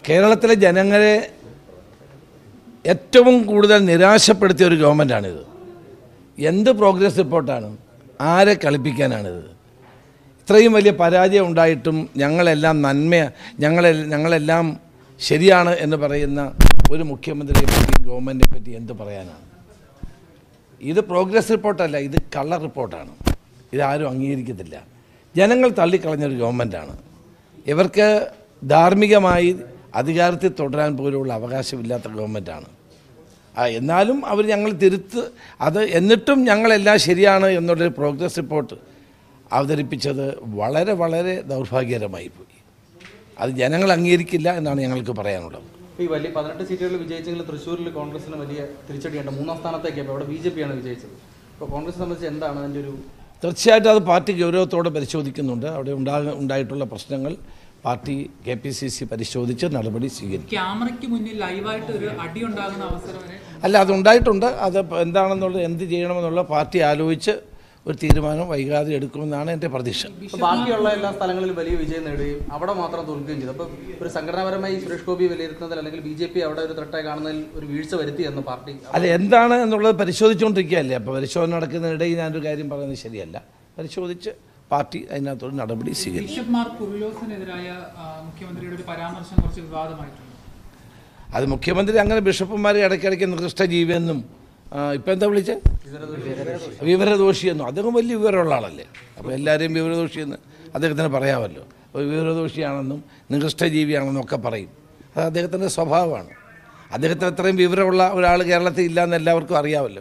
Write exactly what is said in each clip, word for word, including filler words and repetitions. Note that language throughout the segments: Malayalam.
കേരളത്തിലെ ജനങ്ങളെ ഏറ്റവും കൂടുതൽ നിരാശപ്പെടുത്തിയ ഒരു ഗവൺമെൻറ്റാണിത്. എന്ത് പ്രോഗ്രസ് റിപ്പോർട്ടാണ്? ആരെ കളിപ്പിക്കാനാണിത്? ഇത്രയും വലിയ പരാജയം ഉണ്ടായിട്ടും ഞങ്ങളെല്ലാം നന്മ ഞങ്ങളെ ഞങ്ങളെല്ലാം ശരിയാണ് എന്ന് പറയുന്ന ഒരു മുഖ്യമന്ത്രിയെ പറ്റിയും ഗവൺമെൻറ്റിനെ പറ്റി എന്ത് പറയാനാണ്? ഇത് പ്രോഗ്രസ് റിപ്പോർട്ടല്ല, ഇത് കള്ള റിപ്പോർട്ടാണ്. ഇതാരും അംഗീകരിക്കത്തില്ല. ജനങ്ങൾ തള്ളിക്കളഞ്ഞൊരു ഗവൺമെൻറ്റാണ്. ഇവർക്ക് ധാർമ്മികമായി അധികാരത്തിൽ തുടരാൻ പോലുള്ള അവകാശമില്ലാത്ത ഗവൺമെൻറ്റാണ്. എന്നാലും അവർ ഞങ്ങൾ തിരുത്ത് അത് എന്നിട്ടും ഞങ്ങളെല്ലാം ശരിയാണ് എന്നുള്ളൊരു പ്രോഗ്രസ് റിപ്പോർട്ട് അവതരിപ്പിച്ചത് വളരെ വളരെ ദൗർഭാഗ്യകരമായി പോയി. അത് ജനങ്ങൾ അംഗീകരിക്കില്ല എന്നാണ് ഞങ്ങൾക്ക് പറയാനുള്ളത്. ഈ വലിയ പതിനെട്ട് സീറ്റുകളിൽ വിജയിച്ചെങ്കിൽ തൃശ്ശൂരിൽ കോൺഗ്രസിന് വലിയ തിരിച്ചടിയുണ്ട്. മൂന്നാം സ്ഥാനത്തേക്ക് അപ്പോൾ അവിടെ ബി ജെ പിയാണ് വിജയിച്ചത്. അപ്പോൾ കോൺഗ്രസ് സംബന്ധിച്ച് എന്താണ് അതിൻ്റെ ഒരു? തീർച്ചയായിട്ടും അത് പാർട്ടി ഗൗരവത്തോടെ പരിശോധിക്കുന്നുണ്ട്. അവിടെ ഉണ്ടാ ഉണ്ടായിട്ടുള്ള പ്രശ്നങ്ങൾ party K P C C പരിശോധിച്ച് നടപടി സ്വീകരിക്കും. ക്യാമറയ്ക്ക് മുന്നിൽ ലൈവായിട്ട് ഒരു അടി ഉണ്ടാകുന്ന അവസരം അല്ല, അതുണ്ടായിട്ടുണ്ട്. അത് എന്താണെന്നുള്ളത് എന്ത് ചെയ്യണമെന്നുള്ള പാർട്ടി ആലോചിച്ച് ഒരു തീരുമാനം വൈകാതെ എടുക്കുമെന്നാണ് എൻ്റെ പ്രതീക്ഷ. ബാക്കിയുള്ള എല്ലാ സ്ഥലങ്ങളിലും വലിയ വിജയം നേടുകയും അവിടെ മാത്രം തോൽക്കുകയും ചെയ്തു. അപ്പോൾ ഒരു സംഘടനാപരമായി സുരേഷ് ഗോപി വിലയിരുത്തുന്നതിൽ അല്ലെങ്കിൽ ബി ജെ പി അവിടെ ഒരു ത്രട്ടായി കാണുന്നതിൽ ഒരു വീഴ്ച വരുത്തിയെന്ന് പാർട്ടി അല്ല എന്താണ് എന്നുള്ളത് പരിശോധിച്ചുകൊണ്ടിരിക്കുകയല്ലേ. അപ്പോൾ പരിശോധന നടക്കുന്നതിനിടയിൽ ഞാനൊരു കാര്യം പറയുന്നത് ശരിയല്ല. പരിശോധിച്ച് പാർട്ടി അതിനകത്തൊരു നടപടി സ്വീകരിക്കും. ബിഷപ്പ് മാർ കുര്ലോസിനെതിരായ മുഖ്യമന്ത്രിയുടെ ഒരു പരാമർശം കുറച്ച് വിവാദമായിട്ടുണ്ട്. അത് മുഖ്യമന്ത്രി അങ്ങനെ ബിഷപ്പുമാരെ ഇടയ്ക്കിടയ്ക്ക് നികൃഷ്ട ജീവിയെന്നും ഇപ്പം എന്താ വിളിച്ചത് വിവരദോഷിയെന്നും. അദ്ദേഹം വലിയ വിവരമുള്ള ആളല്ലേ. അപ്പോൾ എല്ലാവരെയും വിവരദോഷിയെന്ന് അദ്ദേഹത്തിന് പറയാമല്ലോ. അപ്പോൾ വിവരദോഷിയാണെന്നും നികൃഷ്ട ജീവിയാണെന്നും ഒക്കെ പറയും. അത് അദ്ദേഹത്തിൻ്റെ സ്വഭാവമാണ്. അദ്ദേഹത്തിന് അത്രയും വിവരമുള്ള ഒരാൾ കേരളത്തിൽ ഇല്ലയെന്ന് എല്ലാവർക്കും അറിയാമല്ലോ.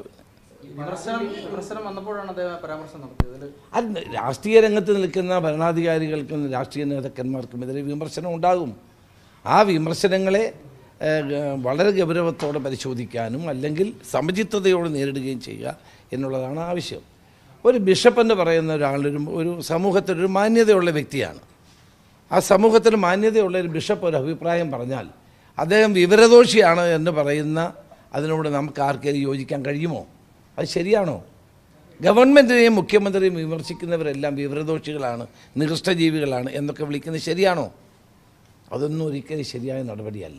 അത് രാഷ്ട്രീയ രംഗത്ത് നിൽക്കുന്ന ഭരണാധികാരികൾക്കും രാഷ്ട്രീയ നേതാക്കന്മാർക്കുമെതിരെ വിമർശനം ഉണ്ടാകും. ആ വിമർശനങ്ങളെ വളരെ ഗൗരവത്തോടെ പരിശോധിക്കാനും അല്ലെങ്കിൽ സമചിത്തതയോടെ നേരിടുകയും ചെയ്യുക എന്നുള്ളതാണ് ആവശ്യം. ഒരു ബിഷപ്പ് എന്ന് പറയുന്ന ഒരാളൊരു ഒരു സമൂഹത്തിലൊരു മാന്യതയുള്ള വ്യക്തിയാണ്. ആ സമൂഹത്തിൽ മാന്യതയുള്ള ഒരു ബിഷപ്പ് ഒരു അഭിപ്രായം പറഞ്ഞാൽ അദ്ദേഹം വിവരദോഷിയാണ് എന്ന് പറയുന്ന അതിനോട് നമുക്ക് ആർക്കെങ്കിലും യോജിക്കാൻ കഴിയുമോ? അത് ശരിയാണോ? ഗവൺമെൻറ്റിനെയും മുഖ്യമന്ത്രിയെയും വിമർശിക്കുന്നവരെല്ലാം വിവരദോഷികളാണ്, നികൃഷ്ടജീവികളാണ് എന്നൊക്കെ വിളിക്കുന്നത് ശരിയാണോ? അതൊന്നും ഒരിക്കലും ശരിയായ നടപടിയല്ല.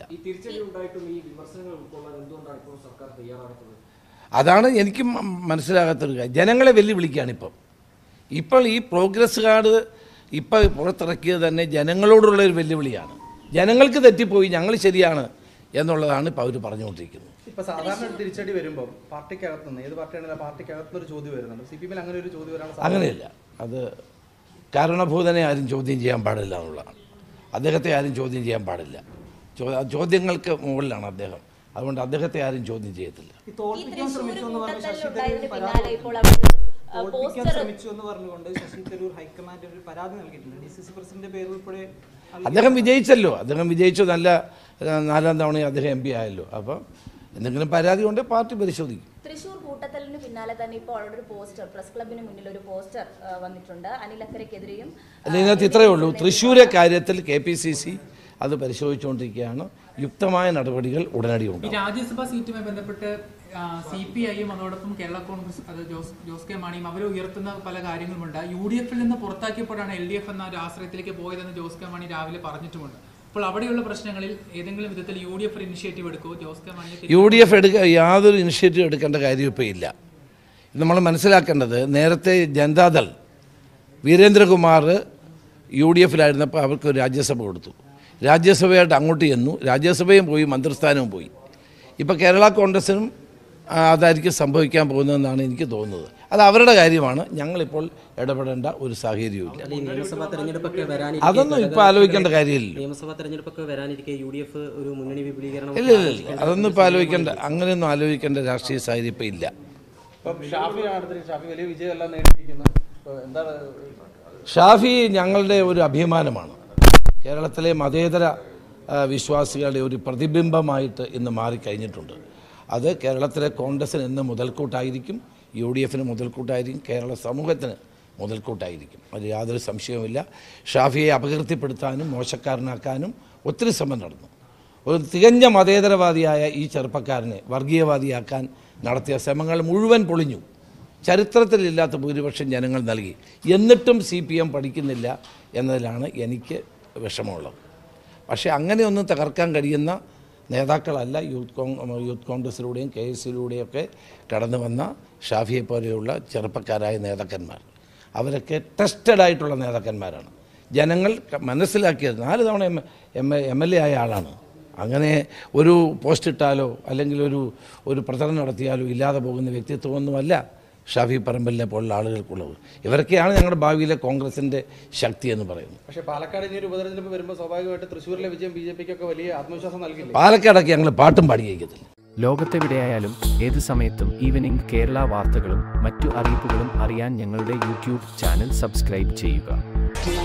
അതാണ് എനിക്ക് മനസ്സിലാകാത്തൊരു കാര്യം. ജനങ്ങളെ വെല്ലുവിളിക്കുകയാണിപ്പം. ഇപ്പോൾ ഈ പ്രോഗ്രസ് കാർഡ് ഇപ്പോൾ പുറത്തിറക്കിയത് തന്നെ ജനങ്ങളോടുള്ളൊരു വെല്ലുവിളിയാണ്. ജനങ്ങൾക്ക് തെറ്റിപ്പോയി, ഞങ്ങൾ ശരിയാണ് എന്നുള്ളതാണ് ഇപ്പോൾ അവർ പറഞ്ഞുകൊണ്ടിരിക്കുന്നത്. ഇപ്പോൾ സാധാരണ തിരിച്ചടി വരുമ്പോൾ പാർട്ടിക്കകത്ത് നിന്ന് ഏത് പാർട്ടിയാണെങ്കിലും പാർട്ടിക്കകത്ത് ഒരു ചോദ്യം വരുന്നുണ്ട്. സി പി എമ്മിൽ അങ്ങനെ ഒരു ചോദ്യം വരാനുള്ള അങ്ങനെയല്ല. അത് കാരണഭൂതനെ ആരും ചോദ്യം ചെയ്യാൻ പാടില്ല എന്നുള്ളതാണ്. അദ്ദേഹത്തെ ആരും ചോദ്യം ചെയ്യാൻ പാടില്ല. ചോദ്യങ്ങൾക്ക് മുകളിലാണ് അദ്ദേഹം. അതുകൊണ്ട് അദ്ദേഹത്തെ ആരും ചോദ്യം ചെയ്യത്തില്ല. അദ്ദേഹം വിജയിച്ചല്ലോ. അദ്ദേഹം വിജയിച്ചു. നല്ല നാലാം തവണ അദ്ദേഹം എം പി ആയല്ലോ. അപ്പം എന്തെങ്കിലും പരാതി കൊണ്ട് പാർട്ടി പരിശോധിക്കും. തൃശൂർ കൂട്ടത്തലിന് പിന്നാലെ തന്നെ ഇപ്പോൾ അവിടെ ഒരു പോസ്റ്റർ പ്രസ് ക്ലബിന് മുന്നിൽ ഒരു പോസ്റ്റർ വന്നിട്ടുണ്ട്. അനിൽ അക്കരയ്ക്കെതിരെയും അതിനകത്ത് ഇത്രയേ ഉള്ളൂ. തൃശ്ശൂരെ കാര്യത്തിൽ കെ പി സി സി അത് പരിശോധിച്ചുകൊണ്ടിരിക്കുകയാണ്. യുക്തമായ നടപടികൾ ഉടനടി ഉണ്ട്. രാജ്യസഭാ സീറ്റുമായി ബന്ധപ്പെട്ട് സി പി ഐയും അതോടൊപ്പം കേരള കോൺഗ്രസ് അത് ജോസ് ജോസ് കെ മാണിയും അവർ ഉയർത്തുന്ന പല കാര്യങ്ങളുമുണ്ട്. യു ഡി എഫിൽ നിന്ന് പുറത്താക്കിയപ്പോഴാണ് എൽ ഡി എഫ് എന്ന ഒരു ആശ്രയത്തിലേക്ക് പോയതെന്ന് ജോസ് കെ മാണി രാവിലെ പറഞ്ഞിട്ടുമുണ്ട്. അപ്പോൾ അവിടെയുള്ള പ്രശ്നങ്ങളിൽ ഏതെങ്കിലും വിധത്തിൽ യു ഡി എഫ് ഇനിഷ്യേറ്റീവ് എടുക്കുമോ? Jose K Mani U D F എടുക്കുക യാതൊരു ഇനിഷ്യേറ്റീവ് എടുക്കേണ്ട കാര്യം ഇപ്പോൾ ഇല്ല. നമ്മൾ മനസ്സിലാക്കേണ്ടത്, നേരത്തെ ജനതാദൾ വീരേന്ദ്രകുമാർ യു ഡി എഫിലായിരുന്നപ്പോൾ അവർക്ക് ഒരു രാജ്യസഭ കൊടുത്തു. രാജ്യസഭയായിട്ട് അങ്ങോട്ട് ചെന്നു. രാജ്യസഭയും പോയി, മന്ത്രിസ്ഥാനവും പോയി. ഇപ്പോൾ കേരള കോൺഗ്രസിനും അതായിരിക്കും സംഭവിക്കാൻ പോകുന്നതെന്നാണ് എനിക്ക് തോന്നുന്നത്. അത് അവരുടെ കാര്യമാണ്. ഞങ്ങളിപ്പോൾ ഇടപെടേണ്ട ഒരു സാഹചര്യമില്ല. നിയമസഭാ തെരഞ്ഞെടുപ്പൊക്കെ വരാൻ അതൊന്നും ഇപ്പോൾ ആലോചിക്കേണ്ട കാര്യമില്ല. നിയമസഭാ തെരഞ്ഞെടുപ്പൊക്കെ വരാനിരിക്കെ യു ഡി എഫ് ഒരു മുന്നണി വിപുലീകരണം ഇല്ല ഇല്ല ഇല്ല അതൊന്നും ഇപ്പോൾ ആലോചിക്കേണ്ട, അങ്ങനെയൊന്നും ആലോചിക്കേണ്ട രാഷ്ട്രീയ സാഹചര്യം ഇപ്പോൾ ഇല്ല. ഷാഫി ഞങ്ങളുടെ ഒരു അഭിമാനമാണ്. കേരളത്തിലെ മതേതര വിശ്വാസികളുടെ ഒരു പ്രതിബിംബമായിട്ട് ഇന്ന് മാറിക്കഴിഞ്ഞിട്ടുണ്ട്. അത് കേരളത്തിലെ കോൺഗ്രസിന് ഇന്ന് മുതൽക്കൂട്ടായിരിക്കും, യു ഡി എഫിന് മുതൽക്കൂട്ടായിരിക്കും, കേരള സമൂഹത്തിന് മുതൽക്കൂട്ടായിരിക്കും. അതിൽ യാതൊരു സംശയവുമില്ല. ഷാഫിയെ അപകീർത്തിപ്പെടുത്താനും മോശക്കാരനാക്കാനും ഒത്തിരി ശ്രമം നടന്നു. ഒരു തികഞ്ഞ മതേതരവാദിയായ ഈ ചെറുപ്പക്കാരനെ വർഗീയവാദിയാക്കാൻ നടത്തിയ ശ്രമങ്ങൾ മുഴുവൻ പൊളിഞ്ഞു. ചരിത്രത്തിലില്ലാത്ത ഭൂരിപക്ഷം ജനങ്ങൾ നൽകി. എന്നിട്ടും സി പി എം പഠിക്കുന്നില്ല എന്നതിലാണ് എനിക്ക് വിഷമമുള്ളത്. പക്ഷേ അങ്ങനെയൊന്നും തകർക്കാൻ കഴിയുന്ന നേതാക്കളല്ല യൂത്ത് കോൺ യൂത്ത് കോൺഗ്രസിലൂടെയും കെ എസ് യുയിലൂടെയൊക്കെ കടന്നു വന്ന ഷാഫിയെ പോലെയുള്ള ചെറുപ്പക്കാരായ നേതാക്കന്മാർ. അവരൊക്കെ ടെസ്റ്റഡ് ആയിട്ടുള്ള നേതാക്കന്മാരാണ്. ജനങ്ങൾ മനസ്സിലാക്കിയത്. നാല് തവണ M M M L A ആയ ആളാണ്. അങ്ങനെ ഒരു പോസ്റ്റ് ഇട്ടാലോ അല്ലെങ്കിൽ ഒരു ഒരു പ്രചരണം നടത്തിയാലോ ഇല്ലാതെ പോകുന്ന വ്യക്തിത്വമൊന്നുമല്ല ഷാഫി പറമ്പലിനെ പോലുള്ള ആളുകൾക്കുള്ളത്. ഇവരൊക്കെയാണ് ഞങ്ങളുടെ ഭാവിയിലെ കോൺഗ്രസിൻ്റെ ശക്തി എന്ന് പറയുന്നത്. പക്ഷേ പാലക്കാട് ഇനി ഒരു ഉപതെരഞ്ഞെടുപ്പ് വരുമ്പോൾ സ്വാഭാവികമായിട്ട് തൃശ്ശൂരിലെ വിജയം ബി ജെ പിക്കൊക്കെ വലിയ ആത്മവിശ്വാസം നൽകില്ല. പാലക്കാടൊക്കെ ഞങ്ങൾ പാട്ടും പാടിയിരിക്കത്തില്ല. ലോകത്തെവിടെയായാലും ഏത് സമയത്തും ഈവനിംഗ് കേരള വാർത്തകളും മറ്റു അറിയിപ്പുകളും അറിയാൻ ഞങ്ങളുടെ യൂട്യൂബ് ചാനൽ സബ്സ്ക്രൈബ് ചെയ്യുക.